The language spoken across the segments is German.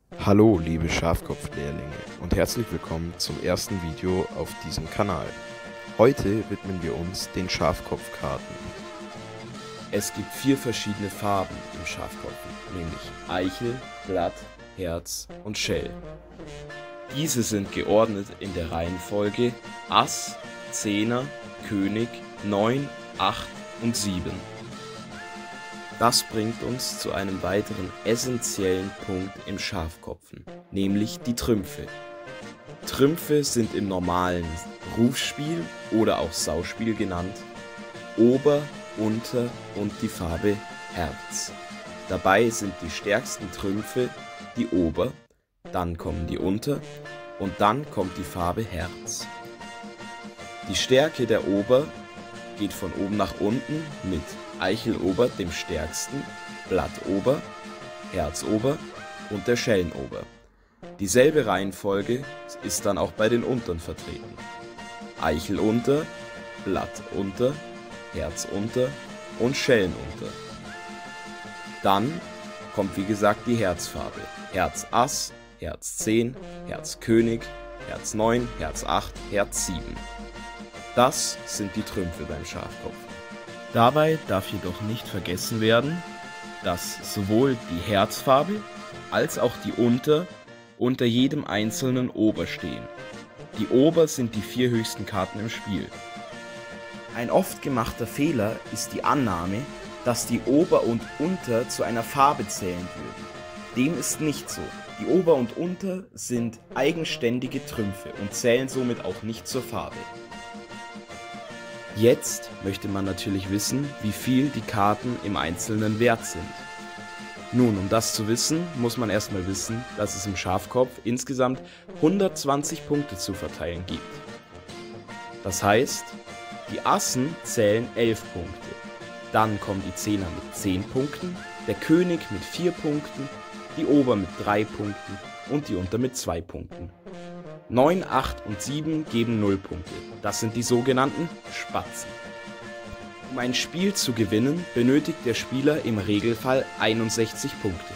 Hallo liebe Schafkopflehrlinge und herzlich willkommen zum ersten Video auf diesem Kanal. Heute widmen wir uns den Schafkopfkarten. Es gibt 4 verschiedene Farben im Schafkopf, nämlich Eichel, Blatt, Herz und Schell. Diese sind geordnet in der Reihenfolge Ass, Zehner, König, 9, 8 und 7. Das bringt uns zu einem weiteren essentiellen Punkt im Schafkopfen, nämlich die Trümpfe. Trümpfe sind im normalen Rufspiel oder auch Sauspiel genannt Ober, Unter und die Farbe Herz. Dabei sind die stärksten Trümpfe die Ober, dann kommen die Unter und dann kommt die Farbe Herz. Die Stärke der Ober geht von oben nach unten mit Eichelober dem stärksten, Blattober, Herzober und der Schellenober. Dieselbe Reihenfolge ist dann auch bei den Untern vertreten. Eichelunter, Blattunter, Herzunter und Schellenunter. Dann kommt wie gesagt die Herzfarbe. Herz Ass, Herz 10, Herz König, Herz 9, Herz 8, Herz 7. Das sind die Trümpfe beim Schafkopf. Dabei darf jedoch nicht vergessen werden, dass sowohl die Herzfarbe als auch die Unter unter jedem einzelnen Ober stehen. Die Ober sind die 4 höchsten Karten im Spiel. Ein oft gemachter Fehler ist die Annahme, dass die Ober und Unter zu einer Farbe zählen würden. Dem ist nicht so. Die Ober und Unter sind eigenständige Trümpfe und zählen somit auch nicht zur Farbe. Jetzt möchte man natürlich wissen, wie viel die Karten im Einzelnen wert sind. Nun, um das zu wissen, muss man erstmal wissen, dass es im Schafkopf insgesamt 120 Punkte zu verteilen gibt. Das heißt, die Assen zählen 11 Punkte, dann kommen die Zehner mit 10 Punkten, der König mit 4 Punkten, die Ober mit 3 Punkten und die Unter mit 2 Punkten. 9, 8 und 7 geben 0 Punkte. Das sind die sogenannten Spatzen. Um ein Spiel zu gewinnen, benötigt der Spieler im Regelfall 61 Punkte.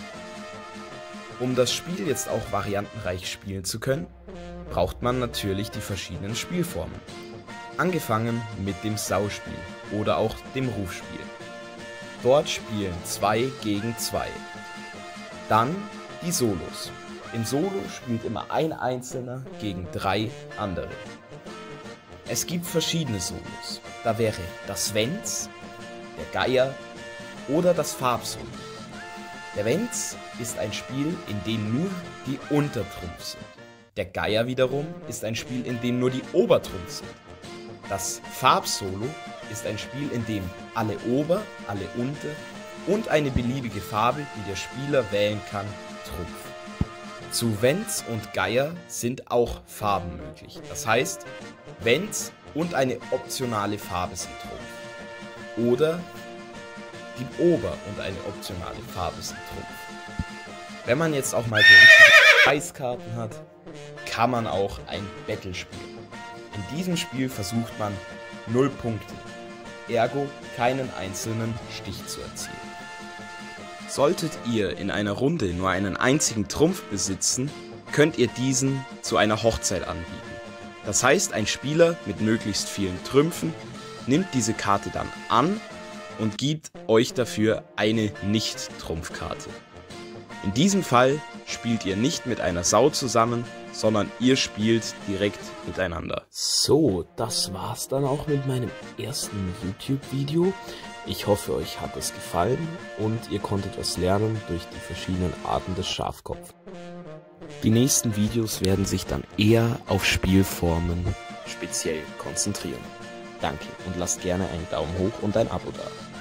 Um das Spiel jetzt auch variantenreich spielen zu können, braucht man natürlich die verschiedenen Spielformen. Angefangen mit dem Sauspiel oder auch dem Rufspiel. Dort spielen 2 gegen 2. Dann die Solos. Im Solo spielt immer ein Einzelner gegen 3 andere. Es gibt verschiedene Solos. Da wäre das Wenz, der Geier oder das Farbsolo. Der Wenz ist ein Spiel, in dem nur die Untertrumpf sind. Der Geier wiederum ist ein Spiel, in dem nur die Obertrumpf sind. Das Farbsolo ist ein Spiel, in dem alle Ober, alle Unter und eine beliebige Farbe, die der Spieler wählen kann, Trumpf. Zu Wenz und Geier sind auch Farben möglich. Das heißt, Wenz und eine optionale Farbe sind Trumpf. Oder die Ober und eine optionale Farbe sind Trumpf. Wenn man jetzt auch mal die richtigen Preiskarten hat, kann man auch ein Battle spielen. In diesem Spiel versucht man 0 Punkte, ergo keinen einzelnen Stich zu erzielen. Solltet ihr in einer Runde nur einen einzigen Trumpf besitzen, könnt ihr diesen zu einer Hochzeit anbieten. Das heißt, ein Spieler mit möglichst vielen Trümpfen nimmt diese Karte dann an und gibt euch dafür eine Nicht-Trumpfkarte. In diesem Fall spielt ihr nicht mit einer Sau zusammen, sondern ihr spielt direkt miteinander. So, das war's dann auch mit meinem ersten YouTube-Video. Ich hoffe, euch hat es gefallen und ihr konntet was lernen durch die verschiedenen Arten des Schafkopf. Die nächsten Videos werden sich dann eher auf Spielformen speziell konzentrieren. Danke und lasst gerne einen Daumen hoch und ein Abo da.